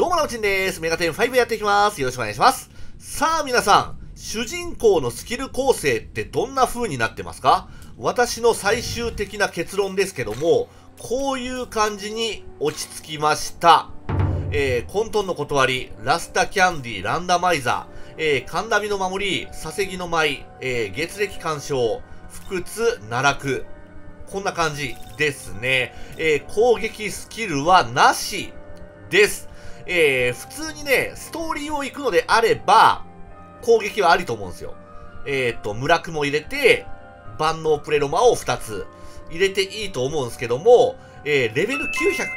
どうもなおちんです。メガテン5やっていきます。よろしくお願いします。さあ皆さん、主人公のスキル構成ってどんな風になってますか？私の最終的な結論ですけども、こういう感じに落ち着きました。混沌の断り、ラスタキャンディ、ランダマイザー、カンナビの守り、サセギの舞、月暦干渉、不屈、奈落。こんな感じですね。攻撃スキルはなしです。普通にね、ストーリーを行くのであれば、攻撃はありと思うんですよ。村雲も入れて、万能プレロマを2つ入れていいと思うんですけども、レベル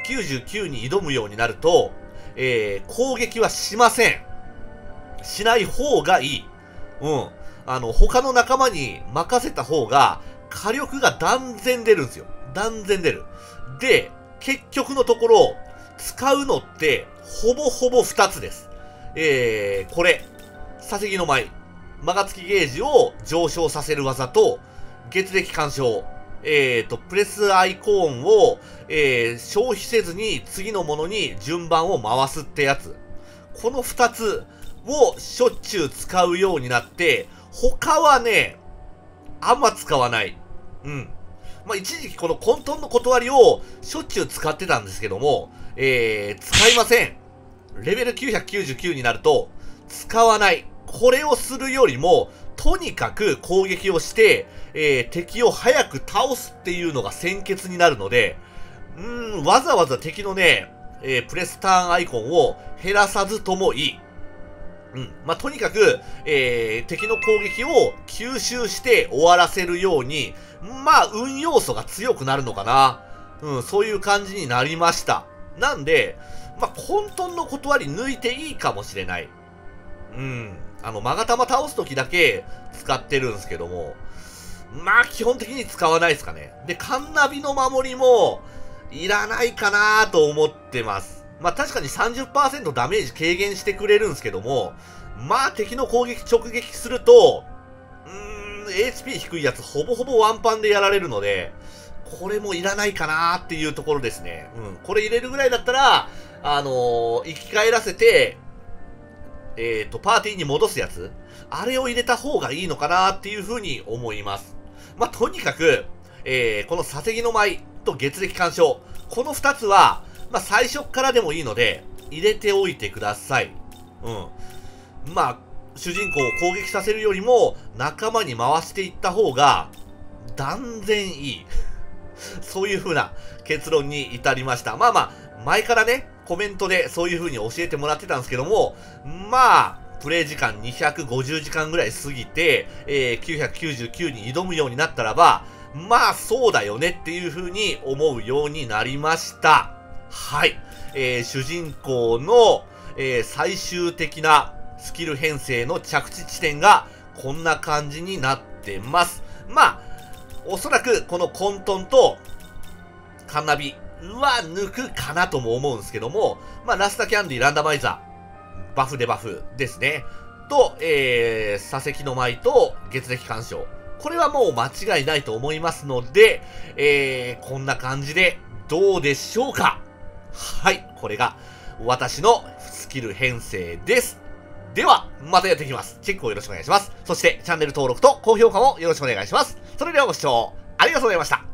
999に挑むようになると、攻撃はしません。しない方がいい。他の仲間に任せた方が、火力が断然出るんですよ。断然出る。で、結局のところ、使うのって、ほぼほぼ2つです。これ、サセギの舞、マガツキゲージを上昇させる技と、月暦干渉、プレスアイコーンを、消費せずに次のものに順番を回すってやつ。この2つをしょっちゅう使うようになって、他はね、あんま使わない。一時期この混沌の断りをしょっちゅう使ってたんですけども、使いません。レベル999になると、使わない。これをするよりも、とにかく攻撃をして、敵を早く倒すっていうのが先決になるので、わざわざ敵のね、プレスターンアイコンを減らさずともいい。とにかく、敵の攻撃を吸収して終わらせるように、運要素が強くなるのかな。そういう感じになりました。なんで、混沌の断り抜いていいかもしれない。マガタマ倒すときだけ使ってるんですけども、基本的に使わないですかね。で、カンナビの守りも、いらないかなと思ってます。確かに 30% ダメージ軽減してくれるんですけども、敵の攻撃直撃すると、HP 低いやつほぼほぼワンパンでやられるので、これもいらないかなっていうところですね。これ入れるぐらいだったら、生き返らせて、パーティーに戻すやつ、あれを入れた方がいいのかなっていうふうに思います。とにかく、このサセギの舞と月暦干渉、この2つは、最初からでもいいので、入れておいてください。主人公を攻撃させるよりも、仲間に回していった方が、断然いい。そういう風な結論に至りました。前からね、コメントでそういう風に教えてもらってたんですけども、プレイ時間250時間ぐらい過ぎて、999に挑むようになったらば、そうだよねっていう風に思うようになりました。はい。主人公の、最終的なスキル編成の着地地点がこんな感じになってます。おそらくこの混沌とカンナビは抜くかなとも思うんですけども、ラスタキャンディ、ランダマイザー、バフでバフですね。と、サセキの舞と月暦干渉。これはもう間違いないと思いますので、こんな感じでどうでしょうか？はい、これが私のスキル編成です。では、またやっていきます。チェックをよろしくお願いします。そして、チャンネル登録と高評価もよろしくお願いします。それではご視聴ありがとうございました。